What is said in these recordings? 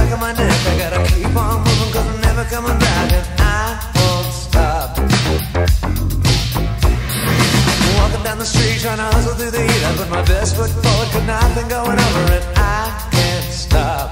back of my neck. I gotta keep on moving cause I'm never coming back, and I won't stop. Walking down the street trying to hustle through the heat. I put my best foot forward, could nothing going over it. I can't stop.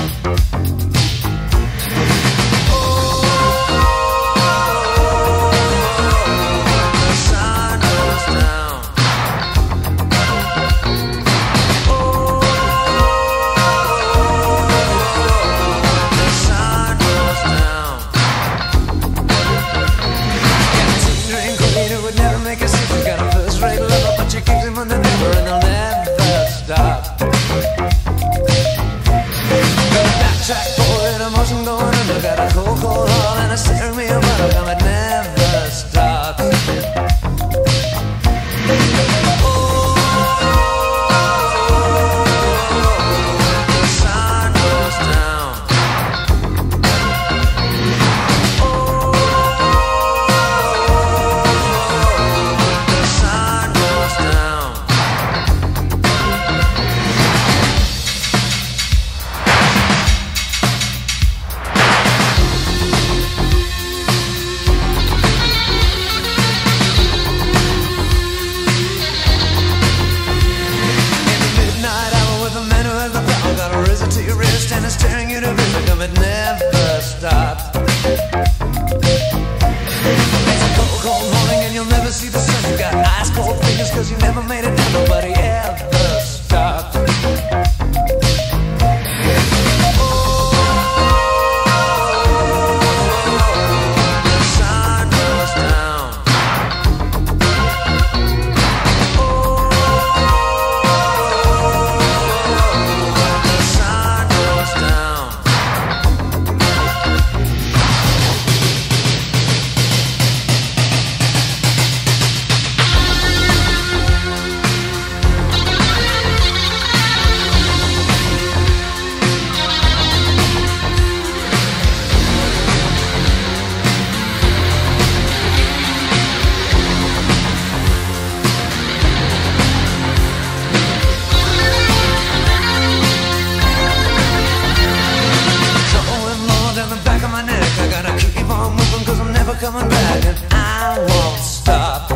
Coming back, and I won't stop.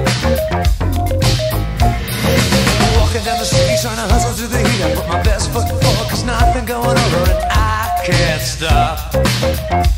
Walking down the street trying to hustle through the heat. I put my best foot forward cause nothing going over, and I can't stop.